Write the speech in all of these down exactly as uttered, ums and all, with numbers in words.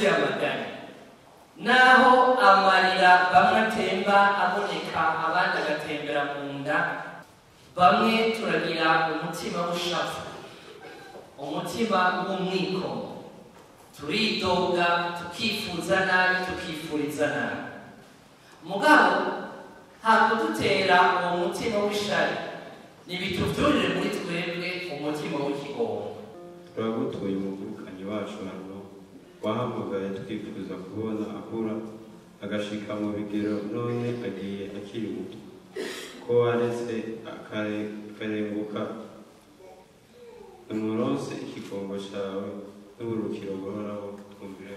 gushira amagana naho amarira bamwe atemba aboneka abandi agatembera mu nda bamwe turagira umutima w'ushavu umutima w'umwikomo turidoga tukifuza nabi tukifuriza nabi mugabo hakudutera uwo mutima w'ishari nibituvyurire muri twebwe umutima w'ikigongo turagutuye umuvukanyi wacu hano wahamagaye twifuza kubona akura agashika mu bigero none agiye akiri muto ko waretse akarenguka umuronse ikigongo cawe n'uburukiro buhoraho twumvire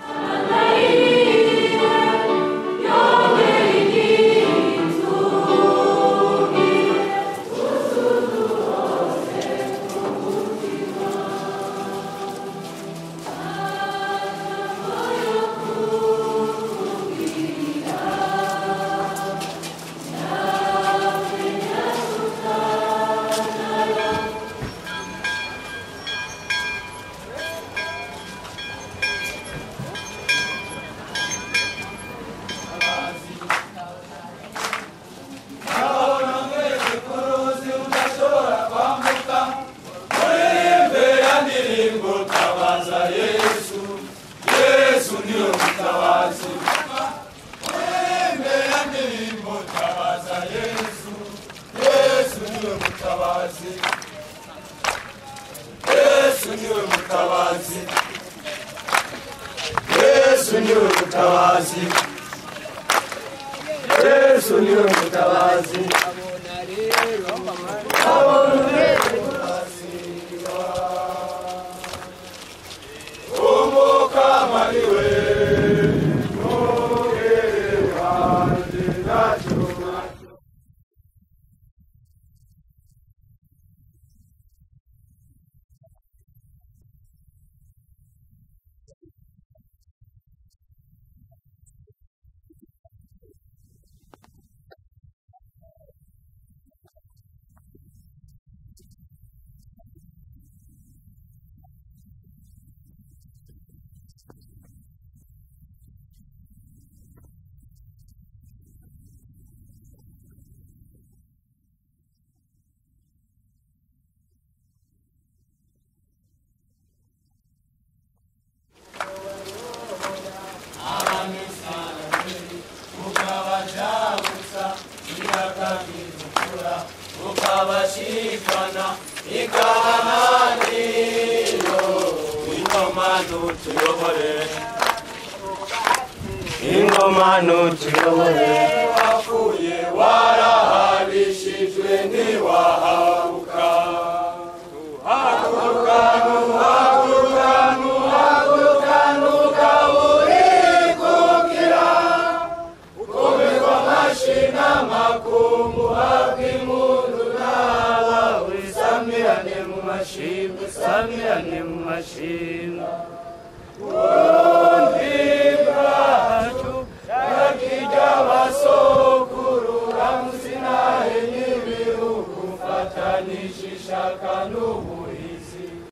Shaka no